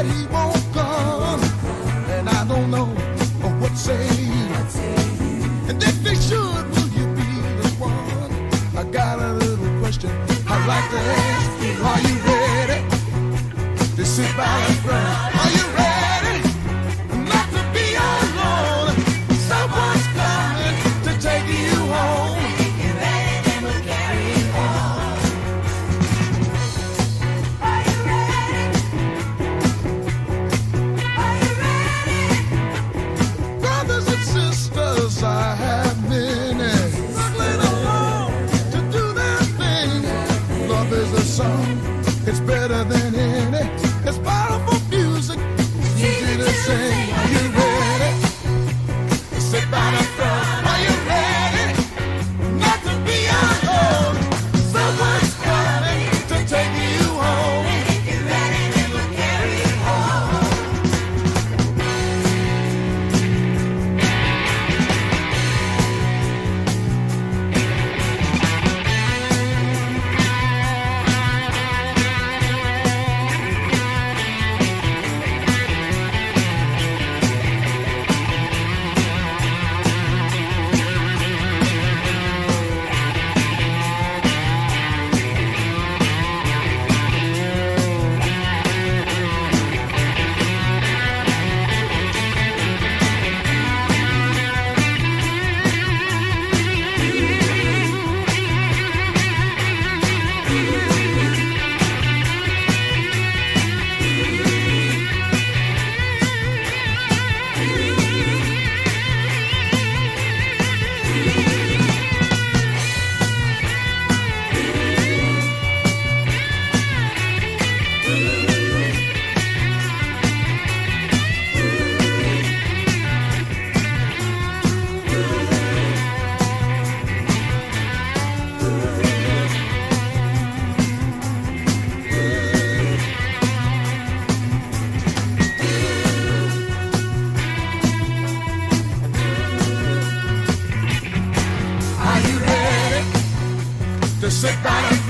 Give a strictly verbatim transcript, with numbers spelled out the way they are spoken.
that he won't come, and I don't know what say. And if he should, will you be the one? I got a little question I'd like to ask. Are you ready to sit by the front? Are you ready not to be alone? Someone's coming to take you home. If you're ready, then we'll carry you home. Are you ready? Are you ready? Brothers and sisters, I have many struggling alone to do their thing. Love is a song, it's better than any. It's powerful music, it's easy to sing. Are you ready? Sit by the front. Are you ready not to be alone? Someone's coming to take you home. And if you're ready, then we'll carry you home. Sit by the